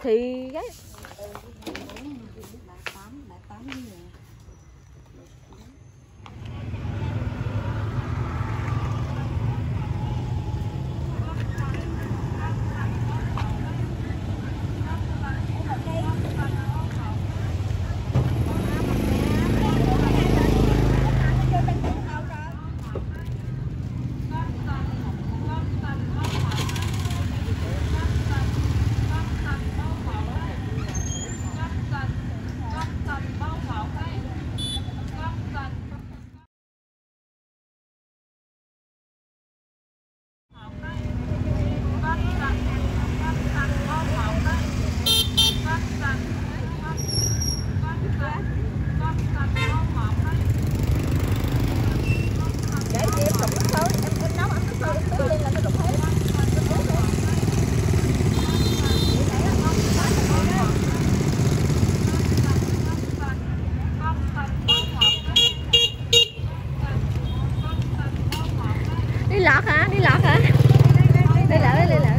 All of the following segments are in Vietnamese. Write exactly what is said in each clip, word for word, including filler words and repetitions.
thì cái đi lọt hả? Đi lọt hả? Đây lại đây lại.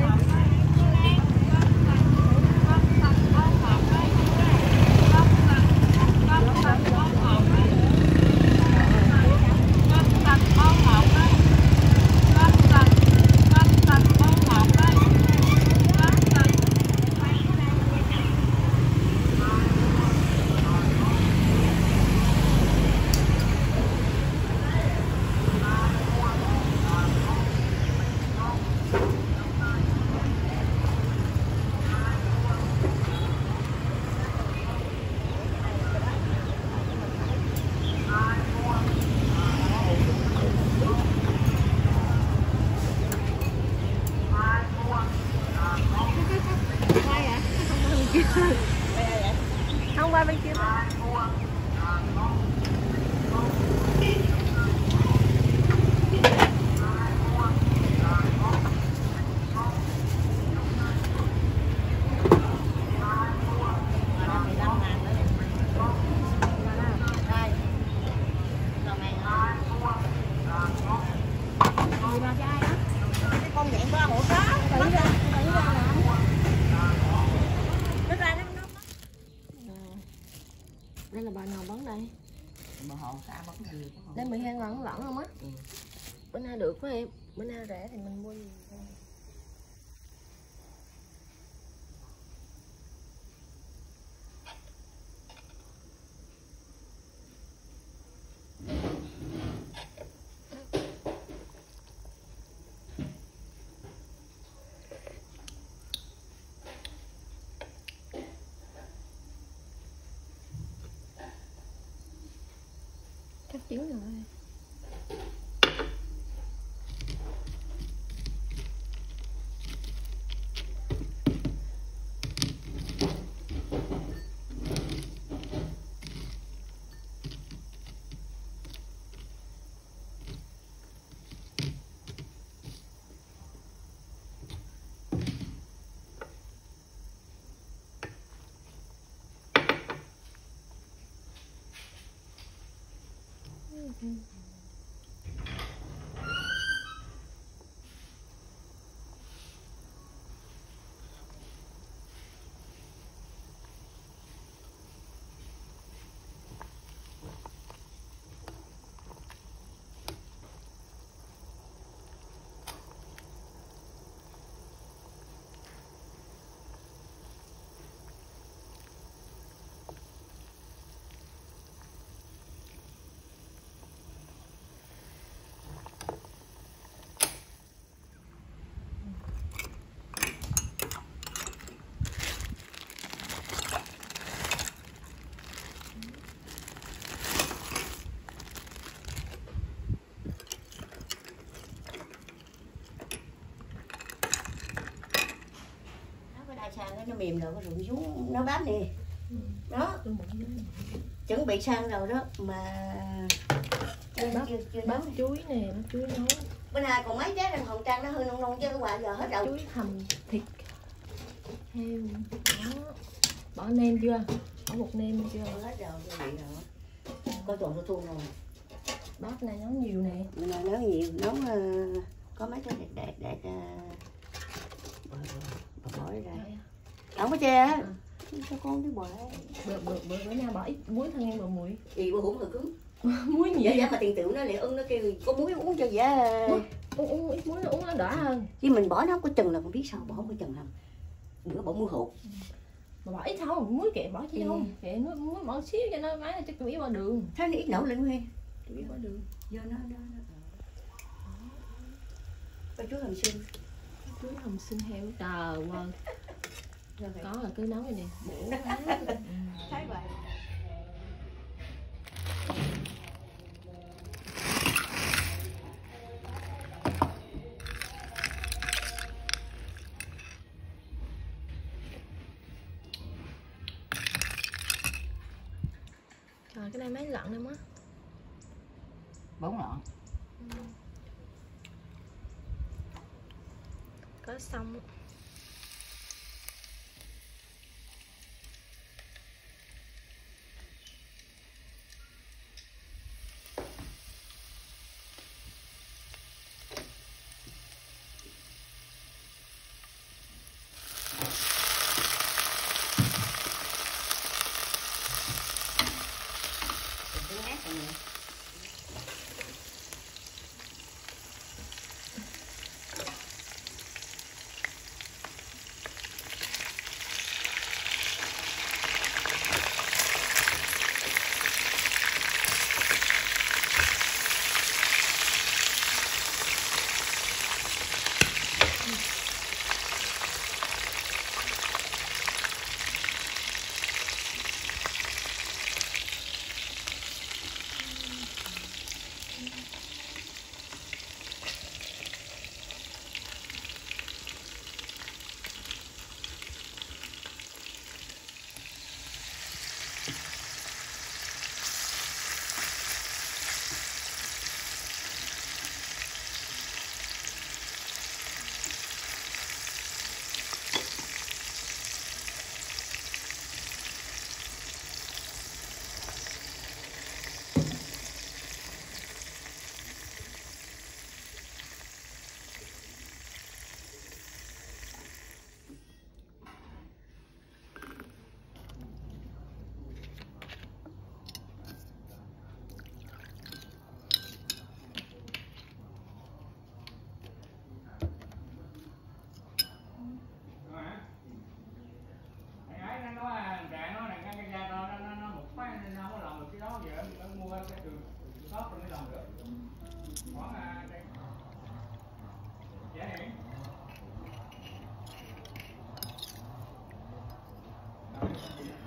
Không qua bên kia. Đây là bà nào bán đây? Bà hòn xa bán gì? Đây mười hai ngàn lẫn không á? Ừ. Bữa nay được quá em, bữa nay rẻ thì mình mua nhiều thôi. Chắc chín rồi. Mm-hmm. Nó mềm rồi, cái rụng xuống nó bám nè. Đó, chuẩn bị sang rồi đó mà bắp, chưa, chưa bắp chuối nè, bắp chuối nấu. Bên này còn mấy trái hồng trăng nó hơi nông nông chứ các bạn giờ hết rồi. Chuối hầm thịt heo đó. Bỏ nêm chưa? Bỏ bột nêm chưa? Hết rồi, bị rồi. Có trộn tôi thun rồi. Bắp này nấu nhiều nè. Bên này nấu nhiều, nấu uh, có mấy trái đẹp đẹp đẹp. Uh, bỏ ra. Không có chê á. Cho con cái bò. Bữa bữa bữa bữa nào bỏ ít muối thôi nghe, bò muối. Gì bữa hổm hơi cứng. Muối nhiều. Vậy mà tiền tiểu nó lại ưng nó kêu có muối uống cho dễ. Uống uống ít muối nó uống nó đỡ hơn. Chứ mình bỏ nó không có chừng là không biết sao bỏ không có chừng làm. Bữa bỏ muối hột. Mà bỏ ít thôi, muối kệ bỏ chứ không. Kệ muối muối bỏ xíu cho nó máy cho chủ yếu bỏ đường. Thế nó ít nấu lên Huy. Chủ yếu bỏ đường. Do nó nó nó. Có chuối hầm xương. Chuối hầm xương heo trời ơi. Có là cứ nấu cái nè, bổ quá. Thấy vậy. Trời, cái này mấy lận em á? Bốn lận. Ừ. Có xong. Dạ.